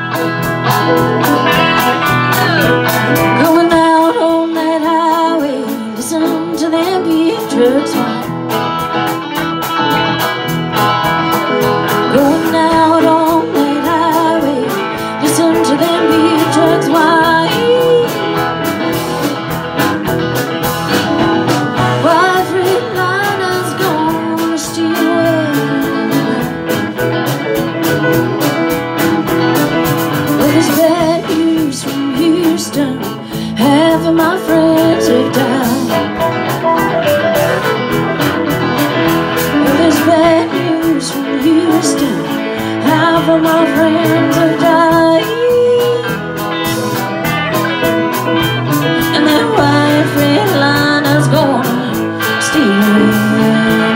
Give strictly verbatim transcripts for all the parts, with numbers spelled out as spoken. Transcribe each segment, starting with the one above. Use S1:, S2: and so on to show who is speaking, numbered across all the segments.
S1: Going out on that highway, listen to them big trucks whine. Going out on that highway, listen to them big trucks whine. White redliner's gonna steal away. Well, there's bad news from Houston, half of my friends have died. Well, there's bad news from Houston, half of my friends have died. And that white redliner's gonna steal away.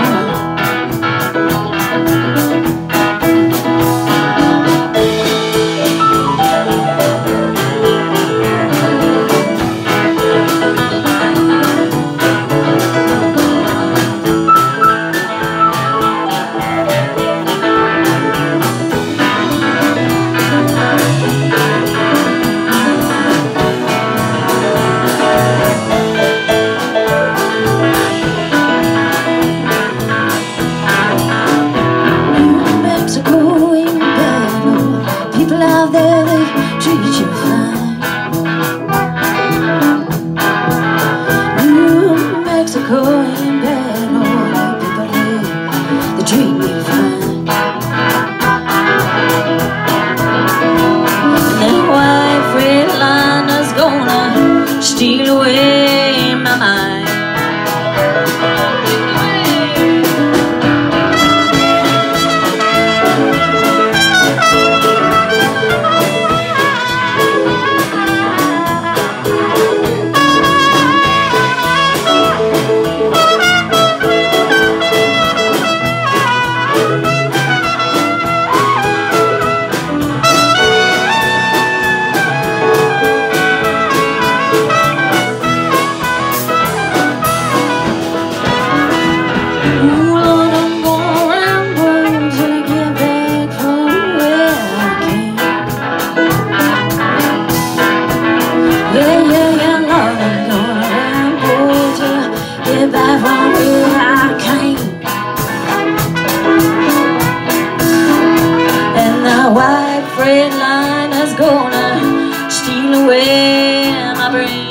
S1: Out there, they treat you fine. New Mexico ain't bad, all the people there, they treat me fine. And that white redliner's gonna steal away my mind. Back from where I came. And the white redliner's gonna steal away my brain.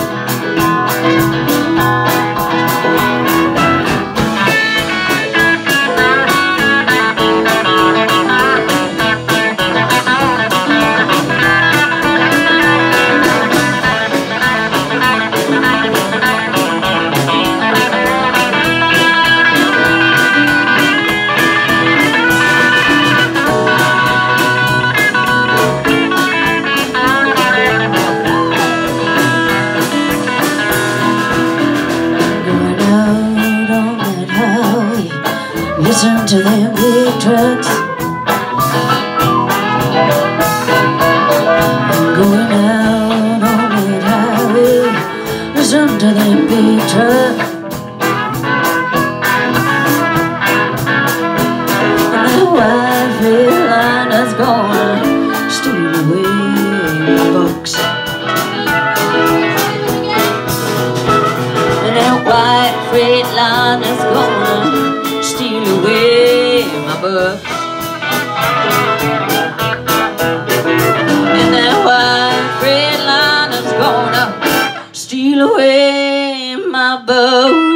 S1: Listen to them big trucks. I'm going out on that highway. Listen to them big trucks. And that white redliner's gonna steal away my bucks. And that white redliner's gonna steal away my bucks. And that white redliner's gonna steal away my bucks.